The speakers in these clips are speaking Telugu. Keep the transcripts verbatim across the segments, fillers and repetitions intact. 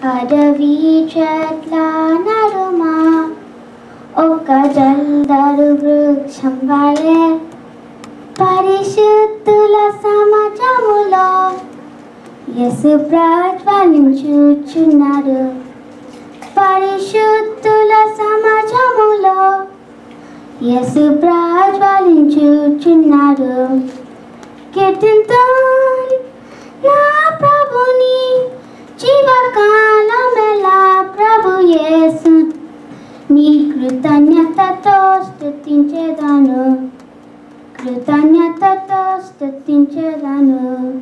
అడవి చెట్ల నడుమ ఒక జల్దరు వృక్షం వలె పరిశుద్ధుల సమాజములో యేసు ప్రజ్వలించుచున్నాడు. పరిశుద్ధుల సమాజములో యేసు ప్రజ్వలించుచున్నాడు. కీర్తింతున్ నా ప్రభుని జీవకాలమెల్లా ప్రభు యేసు నీ కృతజ్ఞతతో స్తుతించెదను కృతజ్ఞతతో స్తుతించెదను.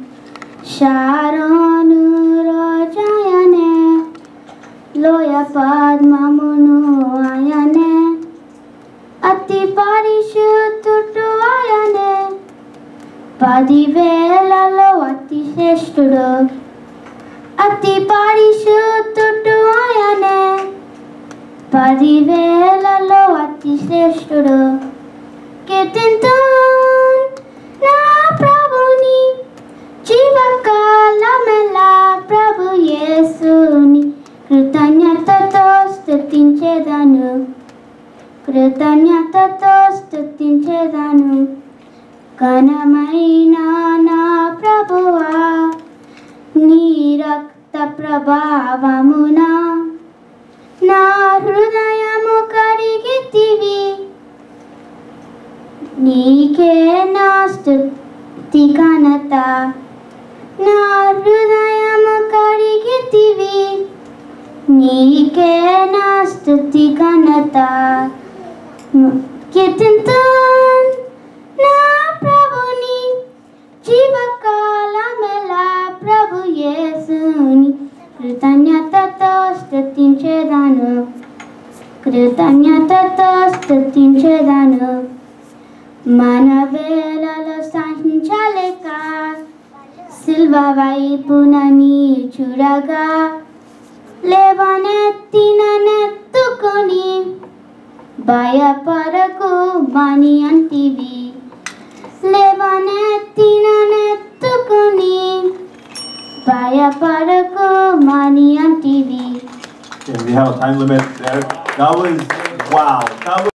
షారోను రోజాయనే లోయ పద్మమును ఆయనే అతి పరిశుద్ధుడు ఆయనే పదివేలలో అతి శ్రేష్ఠుడు అతి పరిశుద్ధుడు ఆయనే పదివేలలో అతి శ్రేష్ఠుడు. కీర్తింతున్ నా ప్రభుని జీవకాలమెల్లా ప్రభు యేసుని కృతజ్ఞతతో స్తుతించెదను కృతజ్ఞతతో స్తుతించెదను. ఘనమైన నా ప్రభువా నీ రక్త ప్రభావమున నా హృదయము కరిగితివి. నీకే నా స్తుతి ఘనత నా హృదయము కరిగితివి. నీకే నా స్తుతి ఘనత. కీర్తింతున్ నా ప్రభుని జీవకాలమెల్లా ప్రభు యేసుని కృతజ్ఞతతో స్తుతించెదను కృతజ్ఞతతో స్తుతించెదను. మన వేళలో సహించలేక సిల్వ వైపున నీ చూడగా లేవనెత్తిన నెత్తుకొని భయపడకు మని అంటివి. లేవనెత్తిన నెత్తుకొని భయపడకు మని అంటివి. Okay, we have a time limit there. That was wow. That was